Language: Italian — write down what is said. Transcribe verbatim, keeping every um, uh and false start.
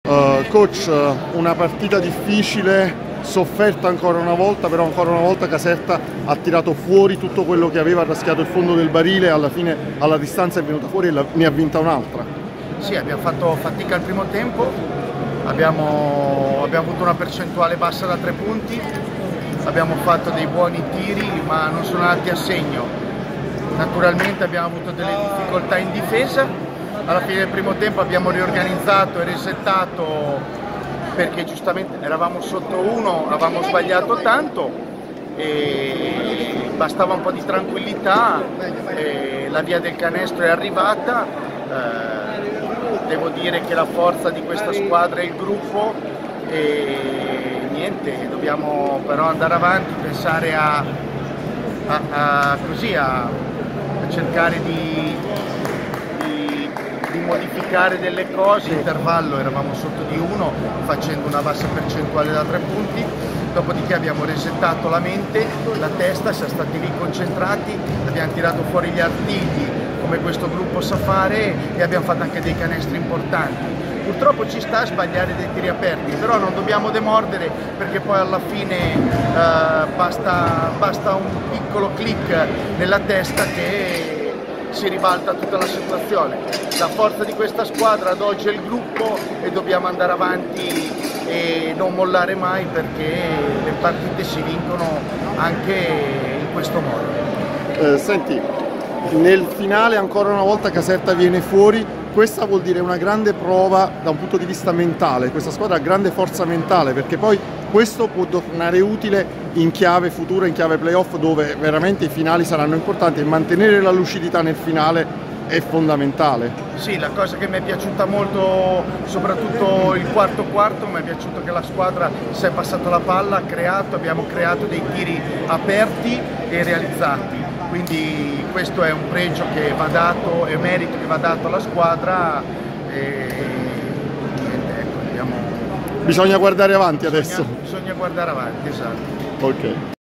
Uh, coach, una partita difficile, sofferta ancora una volta, però ancora una volta Caserta ha tirato fuori tutto quello che aveva, ha raschiato il fondo del barile e alla fine alla distanza è venuta fuori e la, ne ha vinta un'altra. Sì, abbiamo fatto fatica al primo tempo, abbiamo, abbiamo avuto una percentuale bassa da tre punti, abbiamo fatto dei buoni tiri ma non sono andati a segno. Naturalmente abbiamo avuto delle difficoltà in difesa. Alla fine del primo tempo abbiamo riorganizzato e resettato perché giustamente eravamo sotto uno, avevamo sbagliato tanto e bastava un po' di tranquillità, e la via del canestro è arrivata. Eh, devo dire che la forza di questa squadra è il gruppo e niente, dobbiamo però andare avanti, pensare a, a, a, così, a, a cercare di di modificare delle cose. In intervallo eravamo sotto di uno facendo una bassa percentuale da tre punti, dopodiché abbiamo resettato la mente, la testa, siamo stati lì concentrati, abbiamo tirato fuori gli artigli come questo gruppo sa fare e abbiamo fatto anche dei canestri importanti. Purtroppo ci sta a sbagliare dei tiri aperti, però non dobbiamo demordere perché poi alla fine eh, basta, basta un piccolo click nella testa che si ribalta tutta la situazione. La forza di questa squadra ad oggi è il gruppo e dobbiamo andare avanti e non mollare mai perché le partite si vincono anche in questo modo. Eh, senti, nel finale ancora una volta Caserta viene fuori, questa vuol dire una grande prova da un punto di vista mentale, questa squadra ha grande forza mentale perché poi questo può tornare utile in chiave futura, in chiave playoff dove veramente i finali saranno importanti e mantenere la lucidità nel finale è fondamentale. Sì, la cosa che mi è piaciuta molto, soprattutto il quarto quarto, mi è piaciuto che la squadra si è passata la palla, ha creato, abbiamo creato dei tiri aperti e realizzati, quindi questo è un pregio che va dato e merito che va dato alla squadra e niente, ecco, abbiamo... Bisogna guardare avanti bisogna, adesso. Bisogna guardare avanti, esatto. Ok.